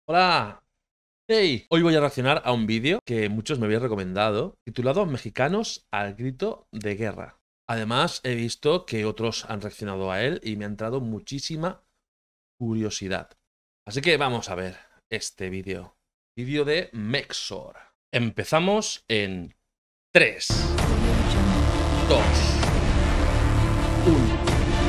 Hola. Hey, hoy voy a reaccionar a un vídeo que muchos me habéis recomendado, titulado Mexicanos al grito de guerra. Además, he visto que otros han reaccionado a él y me ha entrado muchísima curiosidad. Así que vamos a ver este vídeo. Vídeo de Mexor. Empezamos en 3, 2, 1.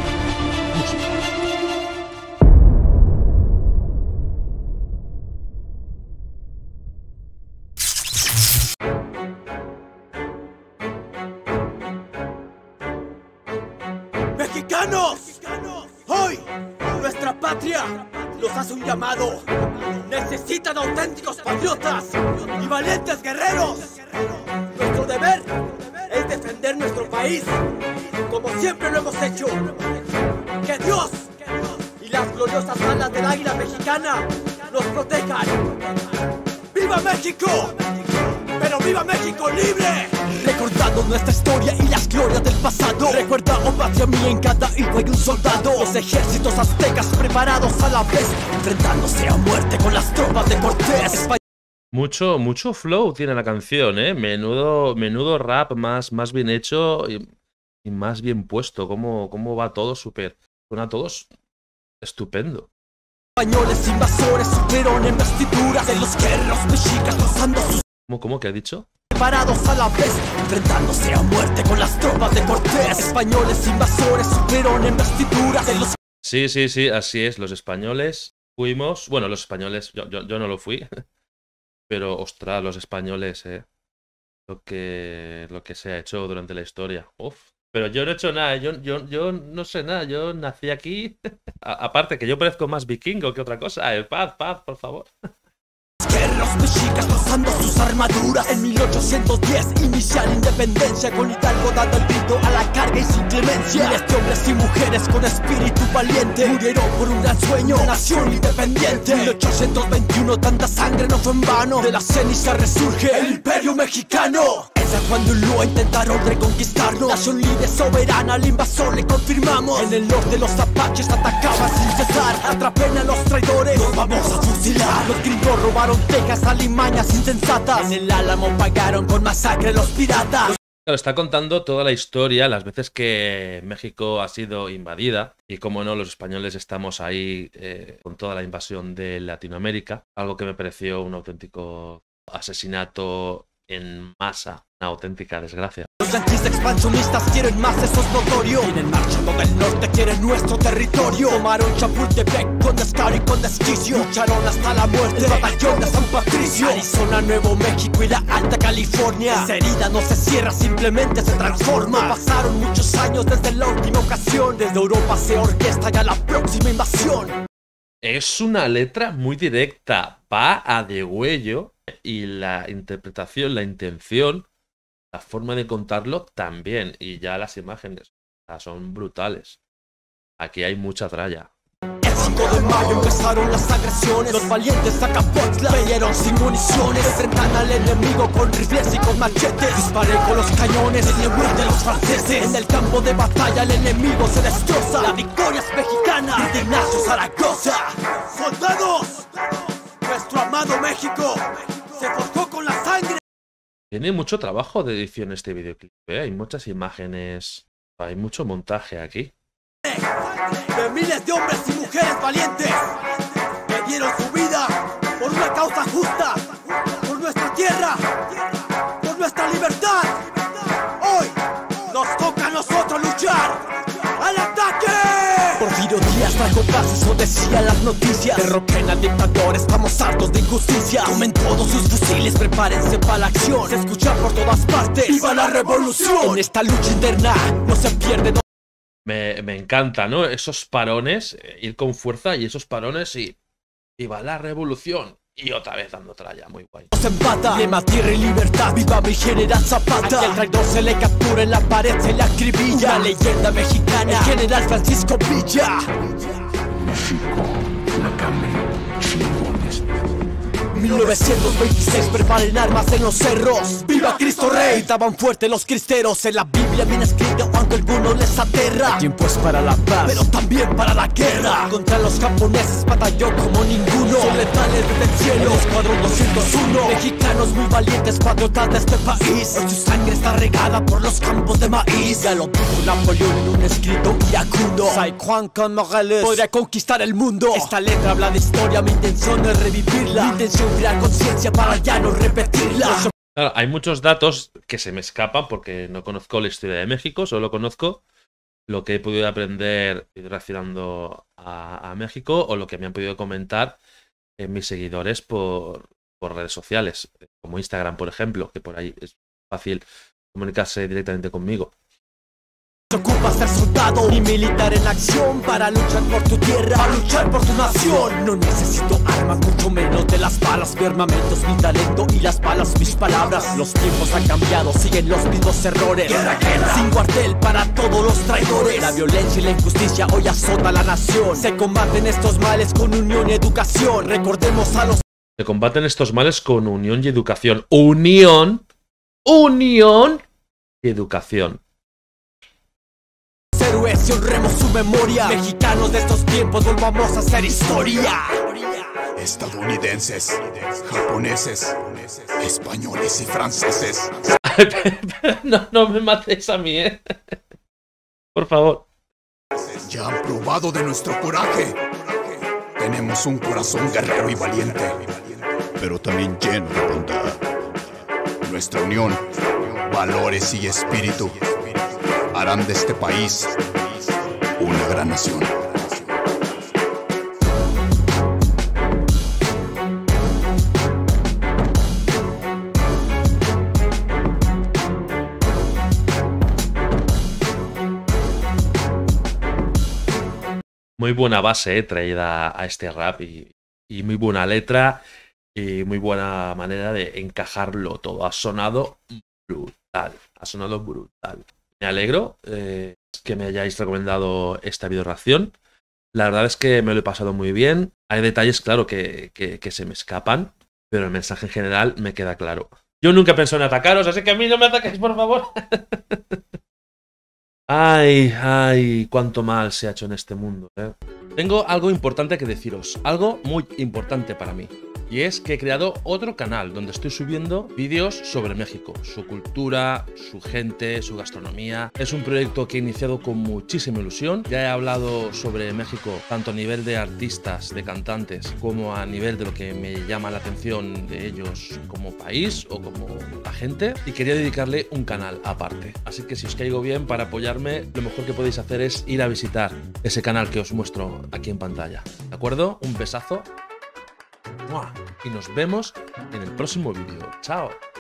¡Mexicanos! Hoy, nuestra patria nos hace un llamado. Necesitan auténticos patriotas y valientes guerreros. Nuestro deber es defender nuestro país, como siempre lo hemos hecho. Que Dios y las gloriosas alas del águila mexicana nos protejan. ¡Viva México! ¡Pero viva México libre! Recordando nuestra historia y las glorias del pasado. Recuerda, oh patria mía, en cada hijo hay un soldado. Los ejércitos aztecas preparados a la vez, enfrentándose a muerte con las tropas de Cortés. Mucho flow tiene la canción, ¿eh? Menudo rap más bien hecho y más bien puesto. Cómo va todo súper. Suena todo estupendo. Españoles invasores supieron en vestiduras de los guerreros mexicas usando sus... ¿Cómo que ha dicho? Preparados a la vez, enfrentándose a muerte con las tropas de Cortés. Españoles invasores supieron en vestiduras de los... Sí, así es. Los españoles fuimos... Bueno, los españoles... Yo no lo fui. Pero, ostras, los españoles, Lo que se ha hecho durante la historia. Uf. Pero yo no he hecho nada. Yo no sé nada. Yo nací aquí. Aparte que yo parezco más vikingo que otra cosa. Paz, por favor. Guerreros mexicas usando sus armaduras. En 1810 inicia la independencia, con Hidalgo dando el grito a la carga y sin clemencia. Miles de hombres y mujeres con espíritu valiente murieron por un gran sueño, nación independiente. 1821, tanta sangre no fue en vano. De la ceniza resurge el imperio mexicano. En San Juan de Ulúa intentaron reconquistarnos. Nación libre, soberana, al invasor le confirmamos. En el norte los apaches atacaban sin cesar. Atrapen a los traidores, los vamos a fusilar. Los gringos robaron Texas, alimañas insensatas. En el Álamo pagaron con masacre los piratas. Claro, está contando toda la historia, las veces que México ha sido invadida. Y como no, los españoles estamos ahí con toda la invasión de Latinoamérica. Algo que me pareció un auténtico asesinato en masa. Una auténtica desgracia. Los yanquis expansionistas quieren más, eso es notorio. Vienen marchando del norte, quieren nuestro territorio. Tomaron Chapultepec con descaro y con desquicio. Lucharon hasta la muerte, el batallón de San Patricio. Arizona, Nuevo México y la Alta California. Esa herida no se cierra, simplemente se transforma. Pasaron muchos años desde la última ocasión. Desde Europa se orquesta ya la próxima invasión. Es una letra muy directa, va a degüello. Y la interpretación, la intención, la forma de contarlo también. Y ya las imágenes son brutales. Aquí hay mucha tralla. El 5 de mayo empezaron las agresiones. Los valientes de Acapulco pelearon sin municiones. Enfrentan al enemigo con rifles y con machetes. Disparé con los cañones en el huir de los franceses. En el campo de batalla el enemigo se destroza. La victoria es mexicana, de Ignacio Zaragoza. ¡Soldados! Nuestro amado México se forjó con la sangre. Tiene mucho trabajo de edición este videoclip, ¿eh? Hay muchas imágenes, hay mucho montaje aquí. De miles de hombres y mujeres valientes que dieron su vida por una causa justa, por nuestra tierra, por nuestra libertad. Hoy nos toca a nosotros luchar. ¡Al ataque! Porfirio Díaz trajo paz, eso decían las noticias. Derroquen al dictador, estamos hartos de injusticia. Tomen todos sus fusiles, prepárense para la acción. Se escucha por todas partes, ¡viva la revolución! En esta lucha interna no se pierde. Me encanta, ¿no? Esos parones, ir con fuerza y esos parones y ¡viva la revolución! Y otra vez dando tralla, muy guay. Se empata, lema, tierra y libertad, viva mi general Zapata. Aquí al traidor se le captura, en la pared se le acribilla. Una leyenda mexicana, el general Francisco Villa. México, la carne, chingones. 1926, preparen armas en los cerros. ¡Viva Cristo Rey! Gritaban fuerte los cristeros, en la Biblia Biblia bien escrita, aunque a algunos les aterra. El tiempo es para la paz, pero también para la guerra. Contra los japoneses batalló como ninguno. Son letales desde el cielo, el escuadrón 201. Mexicanos muy valientes, patriotas de este país. Hoy su sangre está regada por los campos de maíz. Ya lo dijo Napoleón en un escrito iracundo. Sai Juan con Morales podría conquistar el mundo. Esta letra habla de historia, mi intención es revivirla. Mi intención crear conciencia para ya no repetirla. Claro, hay muchos datos que se me escapan porque no conozco la historia de México, solo conozco lo que he podido aprender relacionando a México o lo que me han podido comentar mis seguidores por redes sociales, como Instagram, por ejemplo, que por ahí es fácil comunicarse directamente conmigo. Se ocupa ser soldado y militar en acción para luchar por tu tierra, para luchar por tu nación. No necesito armas, mucho menos de las balas. Mi armamento es mi talento y las balas mis palabras. Los tiempos han cambiado, siguen los mismos errores. Guerra, guerra. Sin cuartel para todos los traidores. La violencia y la injusticia hoy azota la nación. Se combaten estos males con unión y educación. Recordemos a los... Se combaten estos males con unión y educación. Unión y educación. Héroes y honremos su memoria. Mexicanos de estos tiempos, volvamos a hacer historia. Estadounidenses, japoneses, españoles y franceses. No me matéis a mí, ¿eh? Por favor. Ya han probado de nuestro coraje. Tenemos un corazón guerrero y valiente, pero también lleno de bondad. Nuestra unión, valores y espíritu harán de este país una gran nación. Muy buena base traída a este rap y muy buena letra y muy buena manera de encajarlo todo. Ha sonado brutal, ha sonado brutal. Me alegro que me hayáis recomendado esta videoreacción. La verdad es que me lo he pasado muy bien. Hay detalles, claro, que se me escapan, pero el mensaje en general me queda claro. Yo nunca pensé en atacaros, así que a mí no me atacáis, por favor. Ay, cuánto mal se ha hecho en este mundo, ¿eh? Tengo algo importante que deciros, algo muy importante para mí. Y es que he creado otro canal donde estoy subiendo vídeos sobre México, su cultura, su gente, su gastronomía. Es un proyecto que he iniciado con muchísima ilusión. Ya he hablado sobre México tanto a nivel de artistas, de cantantes, como a nivel de lo que me llama la atención de ellos como país o como la gente. Y quería dedicarle un canal aparte. Así que si os caigo bien, para apoyarme, lo mejor que podéis hacer es ir a visitar ese canal que os muestro aquí en pantalla. ¿De acuerdo? Un besazo. Y nos vemos en el próximo vídeo. ¡Chao!